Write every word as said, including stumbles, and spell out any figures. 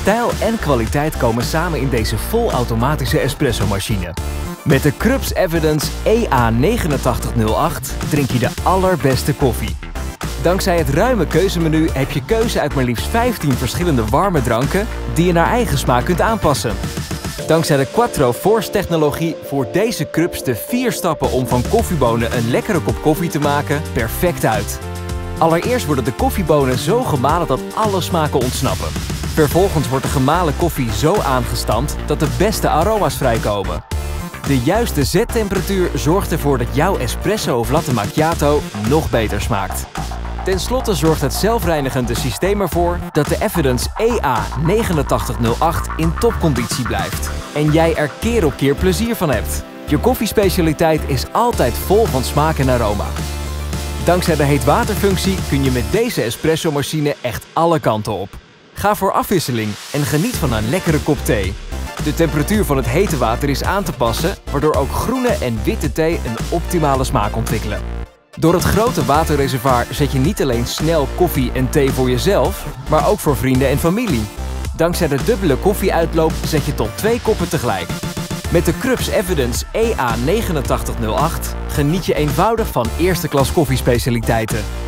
Stijl en kwaliteit komen samen in deze volautomatische espresso-machine. Met de Krups Evidence E A negenentachtig nul acht drink je de allerbeste koffie. Dankzij het ruime keuzemenu heb je keuze uit maar liefst vijftien verschillende warme dranken die je naar eigen smaak kunt aanpassen. Dankzij de Quattro Force technologie voert deze Krups de vier stappen om van koffiebonen een lekkere kop koffie te maken perfect uit. Allereerst worden de koffiebonen zo gemalen dat alle smaken ontsnappen. Vervolgens wordt de gemalen koffie zo aangestampt dat de beste aroma's vrijkomen. De juiste zettemperatuur zorgt ervoor dat jouw espresso of latte macchiato nog beter smaakt. Ten slotte zorgt het zelfreinigende systeem ervoor dat de Evidence E A negenentachtig nul acht in topconditie blijft. En jij er keer op keer plezier van hebt. Je koffiespecialiteit is altijd vol van smaak en aroma. Dankzij de heetwaterfunctie kun je met deze espresso-machine echt alle kanten op. Ga voor afwisseling en geniet van een lekkere kop thee. De temperatuur van het hete water is aan te passen, waardoor ook groene en witte thee een optimale smaak ontwikkelen. Door het grote waterreservoir zet je niet alleen snel koffie en thee voor jezelf, maar ook voor vrienden en familie. Dankzij de dubbele koffieuitloop zet je tot twee koppen tegelijk. Met de Krups Evidence E A negenentachtig nul acht geniet je eenvoudig van eerste klas koffiespecialiteiten.